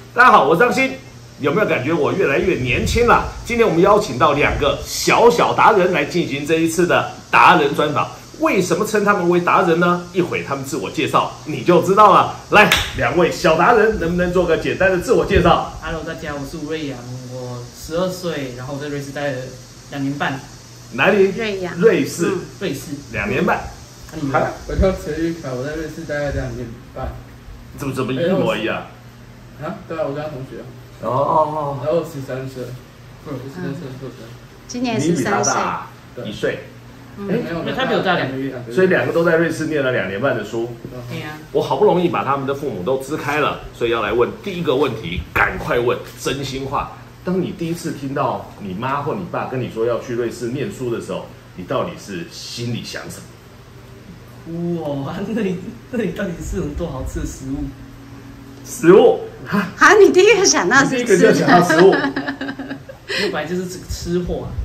大家好，我是张鑫。有没有感觉我越来越年轻了？今天我们邀请到2个小达人来进行这一次的达人专访。为什么称他们为达人呢？一会他们自我介绍你就知道了。来，2位小达人，能不能做个简单的自我介绍 ？Hello， 大家，我是吴瑞阳，我12岁，然后我在瑞士待了2年半。 哪里？ 瑞阳， 瑞士， 瑞士 2年半。 我叫陈玉凯，我在瑞士待了2年半。 怎么一模一样？ 啊，对啊，我跟他同学。 哦。 然后我13岁，不是13岁， 今年你比他 13岁， 大1岁。 没有， 他比我大2个月， 所以2个都在瑞士念了2年半的书。 对呀。 我好不容易把他们的父母都支开了，所以要来问第一个问题，赶快问，真心话。当你第一次听到你妈或你爸跟你说要去瑞士念书的时候，你到底是心里想什么？ 哇，那里到底是很多好吃的食物？ 食物啊，你第一个想到是第一个就想到食物， 我本来就是吃货啊。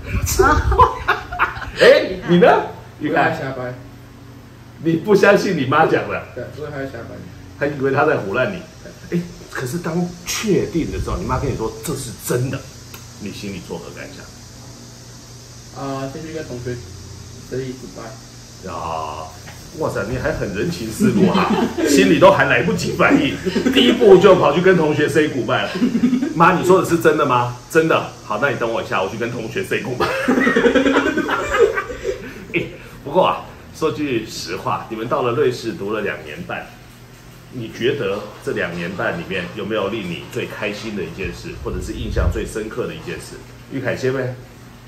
哎，你呢？ 玉凯瞎掰， 你不相信你妈讲的？ 对，所以他瞎掰， 他以为他在唬烂你。哎，可是当确定的时候，你妈跟你说这是真的，你心里作何感想？ 先去跟同学生日鼓拜。 哇塞，你还很人情世故哈，心里都还来不及反应，第一步就跑去跟同学 say goodbye 了。妈，你说的是真的吗？真的。好，那你等我一下，我去跟同学 say goodbye。不过啊，说句实话，你们到了瑞士读了2年半，你觉得这2年半里面有没有令你最开心的一件事，或者是印象最深刻的一件事？玉凯先呗。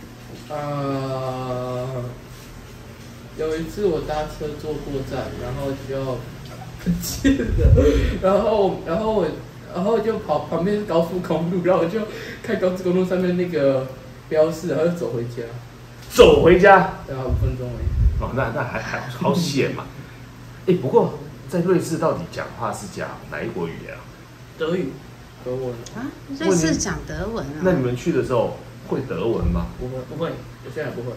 有一次我搭车坐过站，然后就不见了，然后就跑旁边是高速公路，然后我就看高速公路上面那个标示，然后就走回家。 走回家？ 对啊，5分钟而已。 哦，那还好险嘛。不过在瑞士到底讲话是讲哪一国语言啊？ 德语。 德文啊？瑞士讲德文啊？ 那你们去的时候会德文吗？ 不会，我现在不会。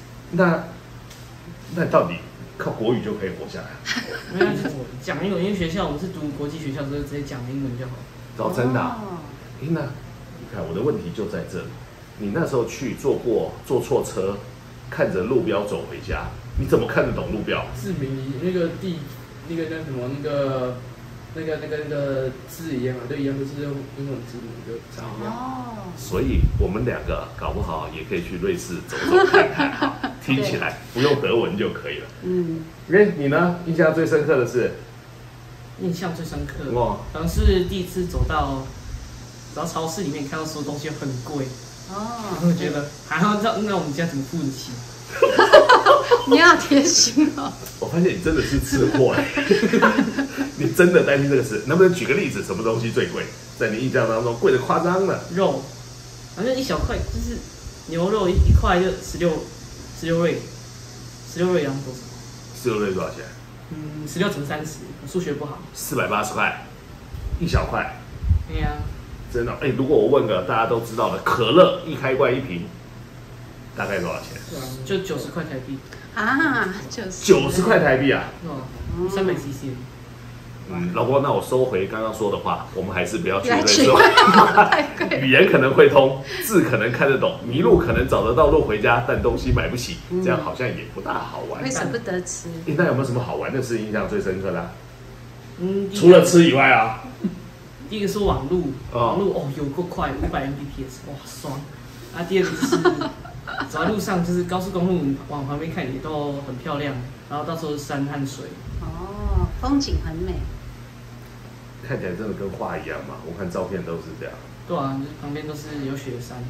那到底靠国语就可以活下来？ 没有，我讲英文，因为学校我们是读国际学校，所以直接讲英文就好。 哦，真的啊？那你看我的问题就在这里，你那时候去坐错车，看着路标走回家，你怎么看得懂路标？ 字明那个叫什么那个字一样啊，都一样，都是用英文字母就长一样。 所以我们2个搞不好也可以去瑞士走走看看哈，听起来不用德文就可以了。你呢？印象最深刻的是？ 印象最深刻，可能是第一次走到超市里面，看到所有东西很贵。我觉得还好，那我们家怎么付得起？ 你要贴心哦。 我发现你真的是吃货你真的担心这个事？能不能举个例子，什么东西最贵？在你印象当中贵的夸张了？ 肉，反正一小块就是牛肉一块就16瑞郎多少？16 瑞多少钱 ？16乘30，我数学不好。 480块，一小块。 对呀。 真的如果我问个大家都知道的，可乐一开罐1瓶，大概多少钱？ 就90块台币。 啊 ，90块台币啊 ！300cc。 老婆，那我收回刚刚说的话，我们还是不要去瑞士玩。语言可能会通，字可能看得懂，迷路可能找得到路回家，但东西买不起，这样好像也不大好玩。 会舍不得吃。 那有没有什么好玩的事印象最深刻的？除了吃以外啊。 第一个是网路有够快，500Mbps， 哇爽！第二个就是走在路上，就是高速公路往旁边看也都很漂亮，然后到时候是山和水。 风景很美。 看起来真的跟画一样嘛？我看照片都是这样。 对啊，就是旁边都是有雪山。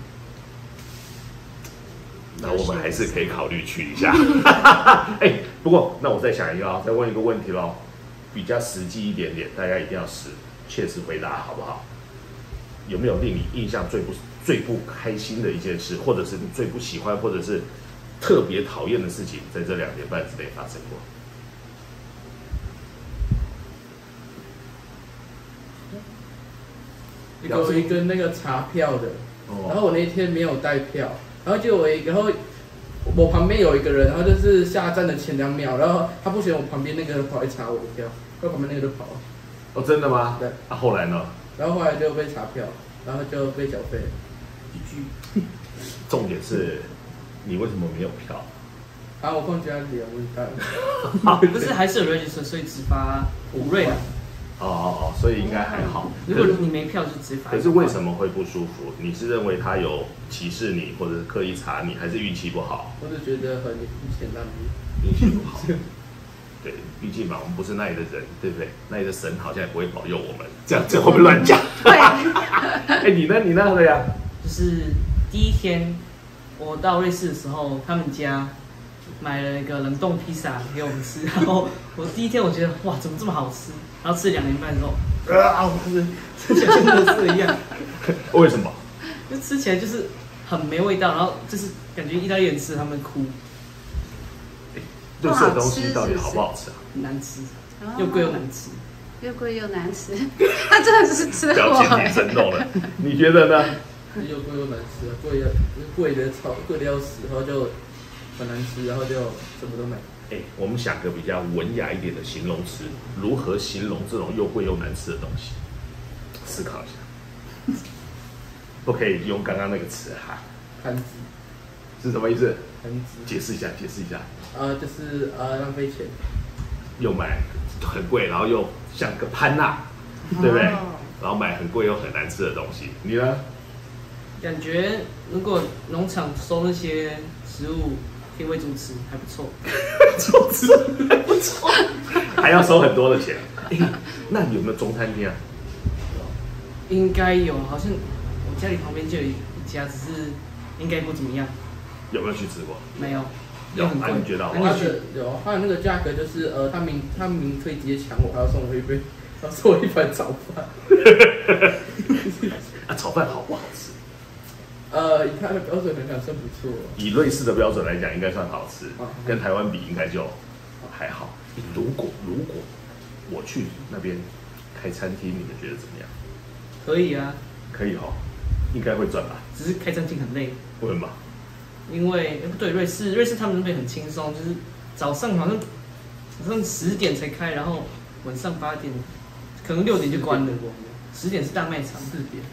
那我们还是可以考虑去一下。不过那我再想一个再问一个问题咯，比较实际一点点，大家一定要切实回答，好不好？有没有令你印象最不开心的一件事，或者是你最不喜欢，或者是特别讨厌的事情，在这2年半之内发生过？ 有一个那个查票的，然后我那天没有带票，然后我旁边有一个人，然后就是下站的前2秒，然后他不喜欢我旁边那个人跑来查我的票，然后旁边那个就跑了。 真的吗？ 对。 后来呢？ 然后后来就被查票，然后就被缴费。 重点是，你为什么没有票？ 啊，我放家里啊，我不是还是有 register， 所以只罚5瑞啊。 所以应该还好。 如果你没票就直接罚。 可是为什么会不舒服？你是认为他有歧视你，或者是刻意查你，还是运气不好？ 我是觉得很显烂运气不好。对，毕竟嘛，我们不是那里的人，对不对？那里的神好像也不会保佑我们，这样会不会乱讲？ 对。 你呢？你那对呀？ 就是第一天我到瑞士的时候，他们家买了一个冷冻披萨给我们吃，然后我第一天我觉得哇，怎么这么好吃？然后吃了2年半之后，吃起来跟垃圾一样。 为什么？ 就吃起来就是很没味道，然后就是感觉意大利人吃他们哭。 瑞士的东西到底好不好吃啊？ 难吃，又贵又难吃。 又贵又难吃，他真的是吃货。 表情挺生动的，你觉得呢？ 又贵又难吃啊，贵的要死，然后就很难吃，然后就什么都没。 我们想个比较文雅一点的形容词，如何形容这种又贵又难吃的东西？思考一下，不可以用刚刚那个词哈。 盘子是什么意思？ 盘子， 解释一下。 就是浪费钱。 又买很贵，然后又像个潘娜，对不对？然后买很贵又很难吃的东西，你呢？ 感觉如果农场收那些食物，可以喂猪吃，还不错。 猪吃还不错，还要收很多的钱。那你有没有中餐厅啊？ 应该有，好像我家里旁边就有一家，只是应该不怎么样。 有没有去吃过？ 没有。 有， 很贵。 你觉得好？ 有，他的那个价格就是他明可以直接抢我，还要送我一盘炒饭。 炒饭好不好吃？ 以他的标准来讲算不错。 以瑞士的标准来讲，应该算好吃，跟台湾比应该就还好。如果我去那边开餐厅，你们觉得怎么样？ 可以啊。 可以哦，应该会赚吧？ 只是开餐厅很累。 为什么？ 因为不对，瑞士他们那边很轻松，就是早上好像10点才开，然后晚上8点，可能6点就关了。10点是大卖场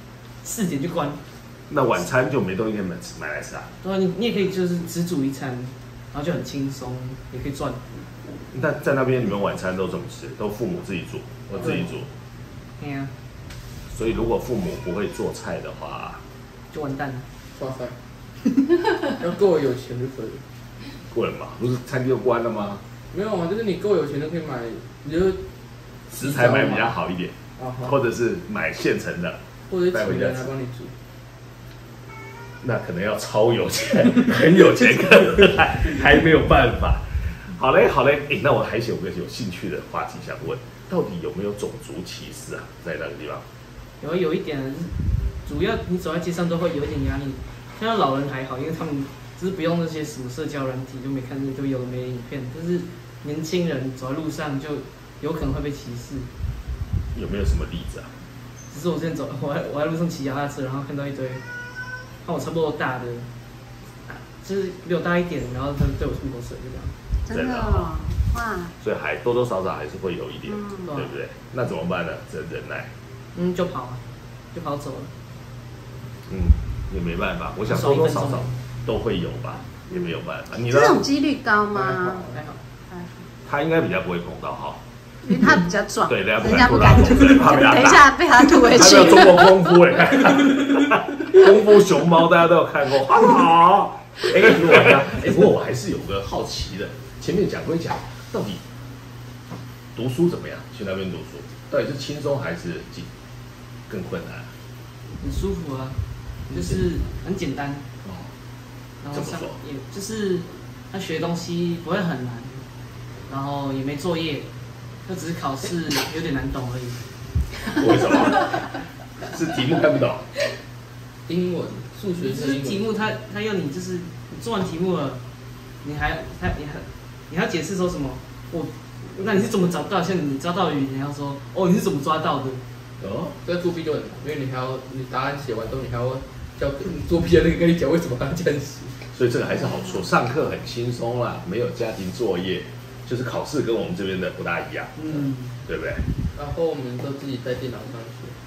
，4点就关。 那晚餐就没东西可以买来吃啊？ 对啊，你也可以就是只煮一餐，然后就很轻松，也可以赚。 那在那边你们晚餐都怎么吃？都父母自己煮，我自己煮。 对啊。 所以如果父母不会做菜的话， 就完蛋了。 哇塞！要够有钱就可以。 贵嘛？不是餐厅就关了吗？ 没有啊，就是你够有钱就可以买，你就食材买比较好一点，或者是买现成的， 或者请人来帮你煮。 那可能要超有钱，很有钱，可能还没有办法。好嘞，那我还有个有兴趣的话题想问，到底有没有种族歧视啊？在那个地方？ 有一点，主要你走在街上都会有一点压力。看到老人还好，因为他们就是不用那些什么社交软体，就没看见就有的没的影片。但是年轻人走在路上就有可能会被歧视。 有没有什么例子啊？ 只是我之前我在路上骑脚踏车，然后看到一堆和我差不多大的，就是比我大一点，然后他对我吐口水，就这样。 真的哦，哇！ 所以还多多少少还是会有一点，对不对？那怎么办呢？只能忍耐。 就跑啊，就跑走了。 也没办法，我想多多少少都会有吧，也没有办法。你呢？ 这种几率高吗？ 还好。 他应该比较不会碰到哈， 因为他比较壮， 对， 人家不敢吐， 等一下被他吐回去。 还有中国功夫功夫熊猫大家都有看过，好。不过我还是有个好奇的，前面讲归讲，到底读书怎么样？去那边读书，到底是轻松还是更困难？ 很舒服啊，就是很简单。然后也就是他学东西不会很难，然后也没作业，就只是考试有点难懂而已。 为什么？是题目看不懂？ 英文、数学就是题目他要你就是你做完题目了，你还要解释说什么？那你是怎么找到？像你抓到鱼，你要说你是怎么抓到的？ 这作弊就很难，因为你答案写完之后，你还要叫作弊的那个跟你讲为什么他这样写。 所以这个还是好处，上课很轻松啦，没有家庭作业，就是考试跟我们这边的不大一样，对不对？ 然后我们都自己在电脑上学。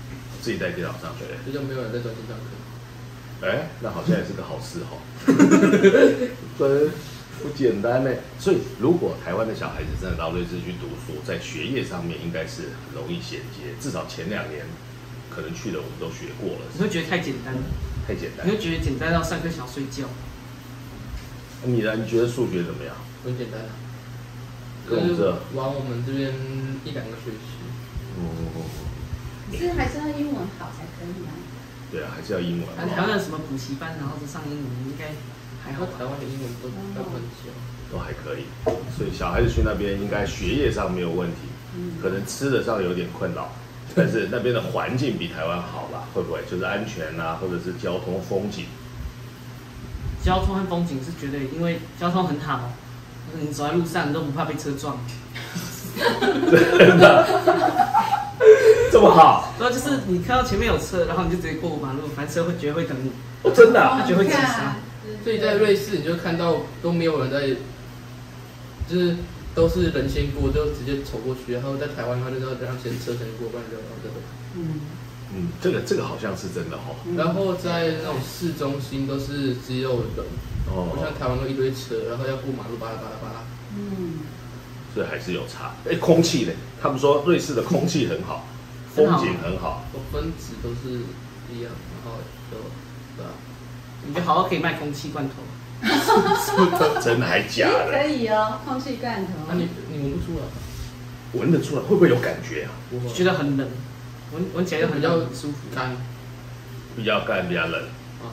自己带电脑上学， 比较没有人在专心上课。 哎，那好像也是个好事哈。真不简单呢。所以，如果台湾的小孩子真的到瑞士去读书，在学业上面应该是很容易衔接，至少前2年可能去的我们都学过了。 你会觉得太简单了， 太简单你。会觉得简单到上课想睡觉。 你呢？你觉得数学怎么样？ 很简单啊， 跟我们这玩我们这边1-2个学期。 可是还是要英文好才可以啊。 对啊，还是要英文。 台湾有什么补习班，然后就上英文，应该还好吧。 台湾的英文都很小， 都还可以，所以小孩子去那边应该学业上没有问题，可能吃的上有点困扰，但是那边的环境比台湾好吧？会不会就是安全啊，或者是交通风景？ 交通和风景是绝对，因为交通很好，你走在路上你都不怕被车撞。 真的这么好？ 然后就是你看到前面有车，然后你就直接过马路，反正车会绝对会等你。 哦，真的啊？ 他就会自杀。 所以在瑞士你就看到都没有人在，就是都是人先过，就直接走过去，然后在台湾的话就是要让先车先过，不然就要这个。 这个好像是真的哦。 然后在那种市中心都是只有人，不像台湾都一堆车，然后要过马路巴拉巴拉巴拉。 所以还是有差。哎，空气呢？他们说瑞士的空气很好，风景很好， 分子都是一样，然后就对啊。 你就好好可以卖空气罐头。 真的还假的？ 可以哦，空气罐头。 那你闻不出来？ 闻得出来，会不会有感觉啊？ 觉得很冷，闻起来就很冷，舒服。 干， 比较干，比较冷。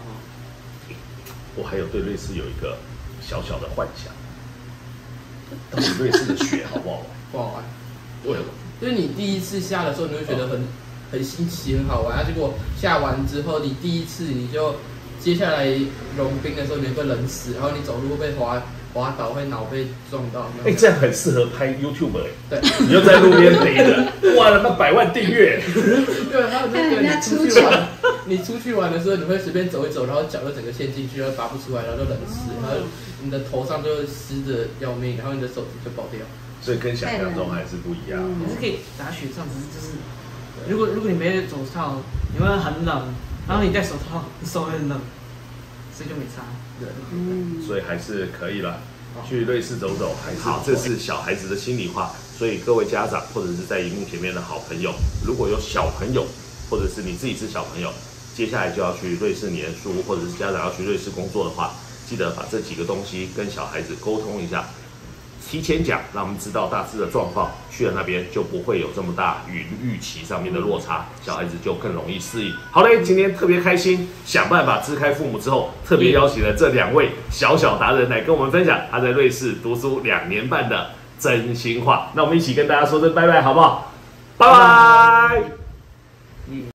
我还有对瑞士有一个小小的幻想，到底瑞士的雪好不好玩？ 不好玩。 为什么？ 就是你第一次下的时候，你会觉得很新奇、很好玩，结果下完之后，你第一次你就接下来融冰的时候，你会冷死，然后你走路会被滑倒，会脑被撞到。 哎，这样很适合拍 YouTube 哎。 对， 你就在路边陪着，哇，他妈100万订阅。 对，还有那个你出去玩的时候，你会随便走一走，然后脚就整个陷进去，然后拔不出来，然后就冷死，然后你的头上就湿的要命，然后你的手指就爆掉。 所以跟想象中还是不一样。 你是可以打雪仗，只是就是，如果你没有手套，你会很冷，然后你戴手套，你手会很冷，所以就没差。 对，所以还是可以了。去瑞士走走还是好，这是小孩子的心里话。所以各位家长或者是在荧幕前面的好朋友，如果有小朋友，或者是你自己是小朋友，接下来就要去瑞士念书，或者是家长要去瑞士工作的话，记得把这几个东西跟小孩子沟通一下。提前讲，让我们知道大致的状况，去了那边就不会有这么大与预期上面的落差，小孩子就更容易适应。好嘞，今天特别开心，想办法支开父母之后，特别邀请了这2位小达人来跟我们分享他在瑞士读书2年半的真心话。那我们一起跟大家说声拜拜，好不好？拜拜。